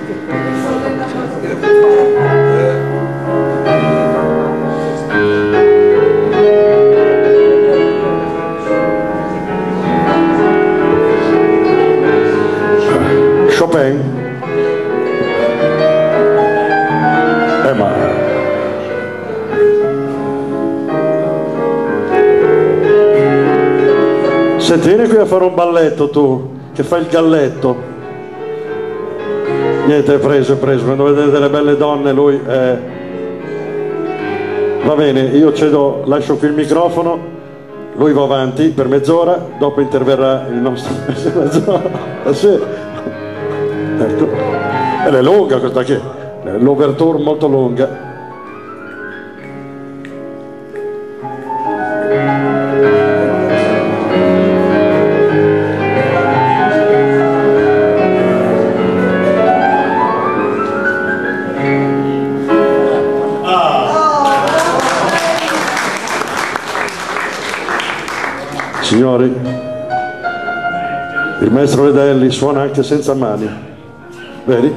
Chopin? Ma senti, vieni qui a fare un balletto tu, che fai il galletto. Niente, è preso, quando vedete delle belle donne lui va bene, io cedo, lascio qui il microfono, lui va avanti per mezz'ora, dopo interverrà il nostro mezz'ora. Sì. Ecco. Ed è lunga questa qui, l'ouverture molto lunga. Signori, il maestro Vedelli suona anche senza mani, vedi?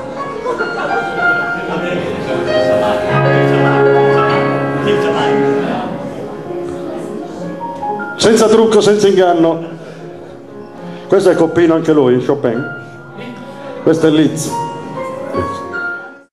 Senza trucco, senza inganno. Questo è Coppino anche lui, Chopin. Questo è Liszt.